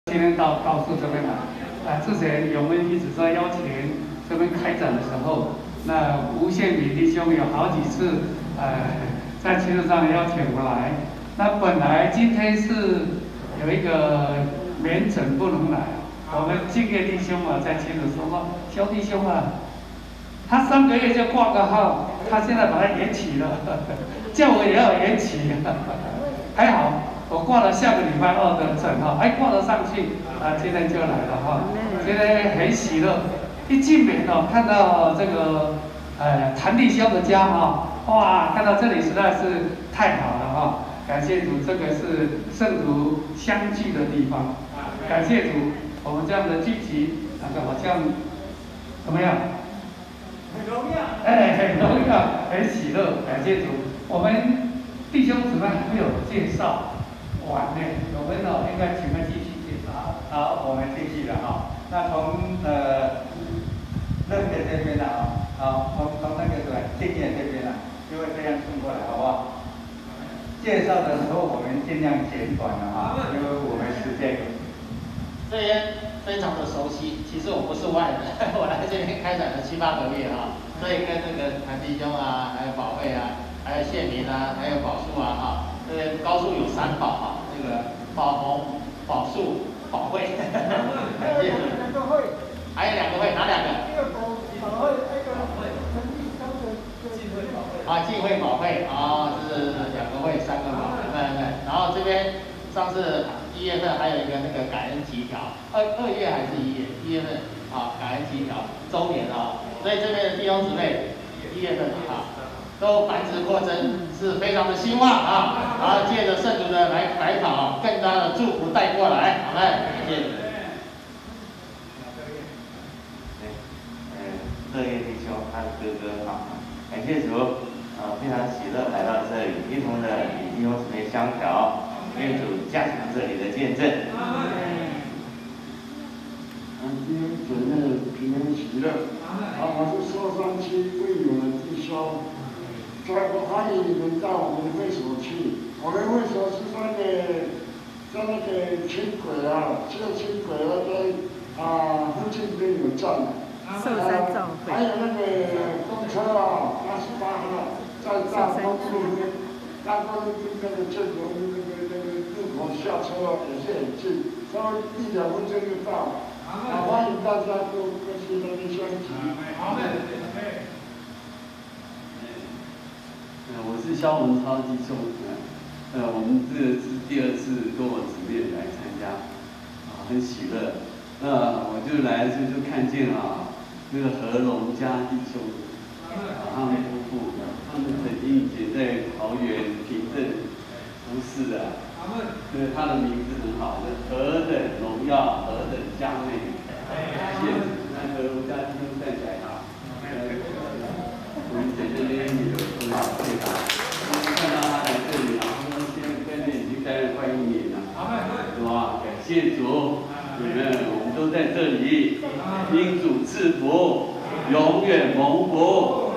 今天到诉这边来，之前我们一直在邀请这边开展的时候，那吴宪敏弟兄有好几次在青路上邀请我来。那本来今天是有一个免诊不能来，我们敬业弟兄啊在青路说，肖弟兄啊，他3个月就挂个号，他现在把它延期了，叫我也要延期，还好。 我挂了下个礼拜2的诊哈，挂了上去今天就来了哈，今天很喜乐。一进门哦，看到这个谭弟兄的家哈，哇，看到这里实在是太好了哈，感谢主，这个是圣徒相聚的地方，感谢主，我们这样的聚集，那个好像怎么样？很荣耀，很荣耀，很喜乐，感谢主。我们弟兄姊妹还没有介绍。 完呢，我们应该请他继续介绍。好，我们继续了哈。那从乐姐这边呢从那个敬业这边呢，就会这样送过来，好不好？介绍的时候我们尽量简短了哈，因为我们时间。 这边非常的熟悉，其实我不是外人，我来这边开展了7、8个月哈，所以跟那个谭弟兄啊，还有宝贝啊，还有谢明啊，还有宝树啊哈。 这个高树有3宝哈，这个宝红、宝树、宝慧，还有2个会，还有2个会，哪2个？一个宝慧，一个晋惠宝慧啊，这是2个会3个宝，对。然后这边上次1月份还有一个那个感恩祈条，2月还是1月份啊，感恩祈条周年啊，所以这边的弟兄姊妹1月份啊。 都繁殖扩增，是非常的希望啊！然后借着圣徒的来访啊，更大的祝福带过来，好嘞，谢谢。 乐业弟兄他的哥哥啊，感谢主非常喜乐来到这里，一同的与弟兄姊妹相调，愿主加强这里的见证。 今天主内平安喜乐，我是寿山区会友的弟兄。 我欢迎你们到我们的会所去。我们会所是在那个轻轨啊，旧轻轨附近都有站。 寿山教会。 还有那个公车啊，88号在大光路边，大光路边那个建筑那个路口下车也是很近，稍微1、2分钟就到。欢迎大家都去那边相聚。好的。 我是肖文超弟兄，我们这个是第2次跟我姊妹来参加，很喜乐。那我就来这就看见那个何龙家弟兄，他们夫妇，他们曾经以前在桃园平镇服侍啊，他的名字很好，何等荣耀，何等佳美。谢谢，那何龙家弟兄站起来啊。 我们在这边有多少对吧？看到他来这里，然后现在已经待了快1年了，是吧？感谢主，你们我们都在这里，因主赐福，永远蒙福。